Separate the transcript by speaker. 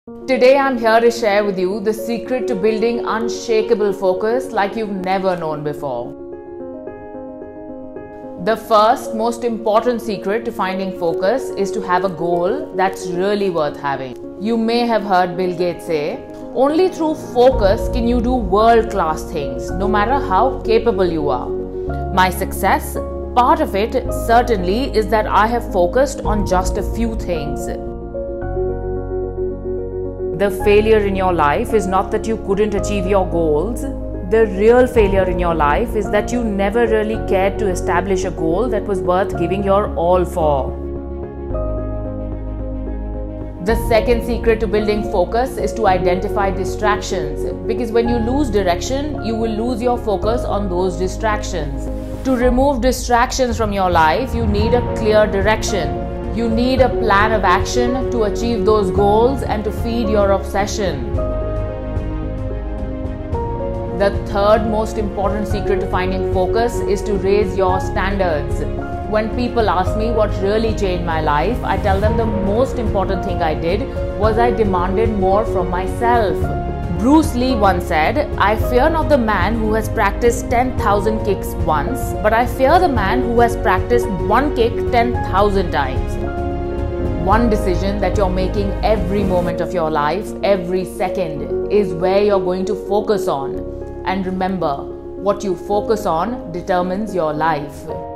Speaker 1: Today I'm here to share with you the secret to building unshakable focus like you've never known before. The first, most important secret to finding focus is to have a goal that's really worth having. You may have heard Bill Gates say, only through focus can you do world-class things, no matter how capable you are. My success, part of it certainly is that I have focused on just a few things. The failure in your life is not that you couldn't achieve your goals. The real failure in your life is that you never really cared to establish a goal that was worth giving your all for. The second secret to building focus is to identify distractions, because when you lose direction, you will lose your focus on those distractions. To remove distractions from your life, you need a clear direction. You need a plan of action to achieve those goals and to feed your obsession. The third most important secret to finding focus is to raise your standards. When people ask me what really changed my life, I tell them the most important thing I did was I demanded more from myself. Bruce Lee once said, "I fear not the man who has practiced 10,000 kicks once, but I fear the man who has practiced one kick 10,000 times." One decision that you're making every moment of your life, every second, is where you're going to focus on. And remember, what you focus on determines your life.